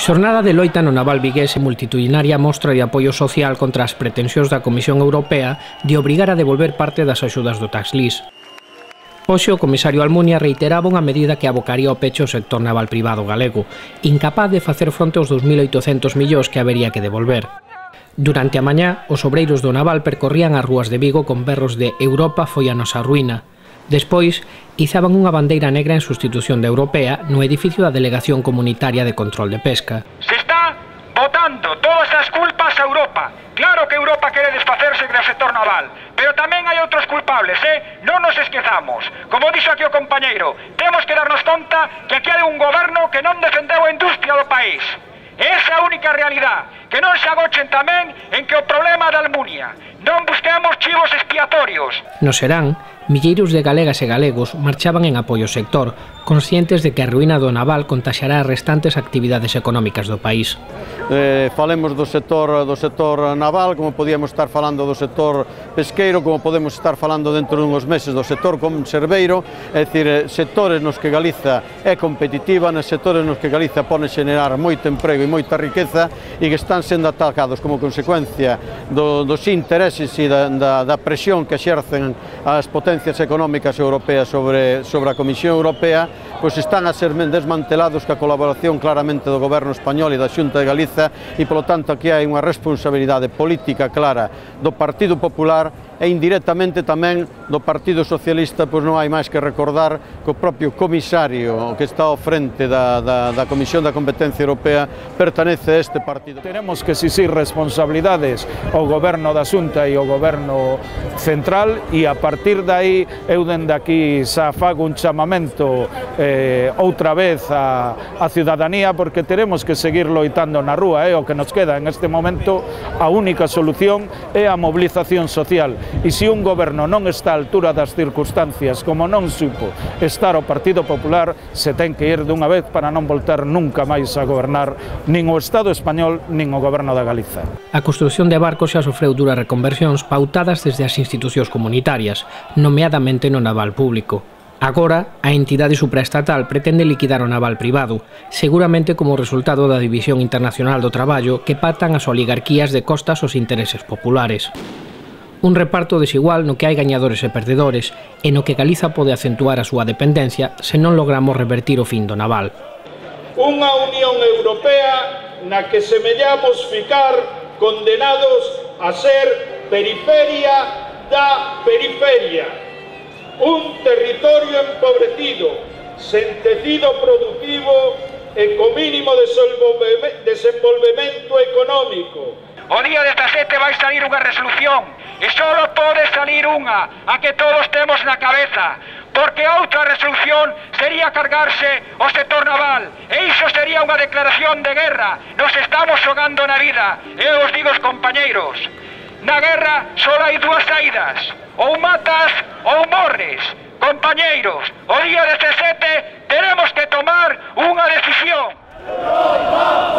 Xornada de loita no naval vigués e multitudinaria mostra de apoio social contra as pretensións da Comisión Europea de obrigar a devolver parte das axudas do tax lease. Hoxe o comisario Almunia reiteraba unha medida que abocaría ao peche o sector naval privado galego, incapaz de facer fronte aos 2.800 millóns que habería que devolver. Durante a mañá, os obreiros do naval percorrían as rúas de Vigo con berros de "Europa foi a nosa ruína". Despois, izaban unha bandeira negra en sustitución da europea no edificio da Delegación Comunitaria de Control de Pesca. Se está botando todas as culpas a Europa. Claro que Europa quere desfacerse do sector naval, pero tamén hai outros culpables, Non nos esquezamos. Como dixo aquí o compañeiro, temos que darnos conta que aquí hai un goberno que non defendeu a industria do país. Esa é a única realidade, que non se agochen tamén en que o problema da Almunia. Non busquemos chivos expiatorios. No Serán, milleiros de galegas e galegos marchaban en apoio ao sector, conscientes de que a ruína do naval contaxiará as restantes actividades económicas do país. Falemos do sector naval, como podíamos estar falando do sector pesqueiro, como podemos estar falando dentro dunhos meses do sector conserveiro, é dicir, sectores nos que Galiza é competitiva, nos sectores nos que Galiza pode xenerar moito emprego e moita riqueza e que están sendo atacados como consecuencia dos intereses e da presión que exercen as potencias económicas europeas sobre a Comisión Europea, pois están a ser desmantelados ca colaboración claramente do Goberno español e da Xunta de Galiza e, polo tanto, aquí hai unha responsabilidade política clara do Partido Popular e indirectamente tamén do Partido Socialista, pois non hai máis que recordar que o propio comisario que está ao frente da Comisión da Competencia Europea pertenece a este partido. Tenemos que exixir responsabilidades ao Goberno da Xunta e ao Goberno Central e a partir de aí eu dende aquí xa fago un chamamento outra vez a ciudadanía porque teremos que seguir loitando na rúa, o que nos queda en este momento a única solución é a mobilización social. E se un goberno non está á altura das circunstancias, como non supo estar o Partido Popular, se ten que ir dunha vez para non voltar nunca máis a gobernar nin o Estado español nin o goberno da Galiza. A construción de barcos xa sofreu duras reconversións pautadas desde as institucións comunitarias, nomeadamente no naval público. Agora, a entidade supraestatal pretende liquidar o naval privado, seguramente como resultado da División Internacional do Traballo que pactan as oligarquías de costas aos intereses populares. Un reparto desigual no que hai gañadores e perdedores e no que Galiza pode acentuar a súa dependencia se non logramos revertir o fin do naval. Unha Unión Europea na que semellamos ficar condenados a ser periferia da periferia. Un territorio empobrecido, sen tecido productivo e co mínimo desenvolvemento económico. O día 17 vai salir unha resolución e só pode salir unha, a que todos temos na cabeza, porque outra resolución sería cargarse o sector naval e iso sería unha declaración de guerra. Nos estamos xogando na vida e os digo, compañeiros, na guerra só hai dúas saídas, ou matas ou morres. Compañeiros, o día 17 tenemos que tomar unha decisión.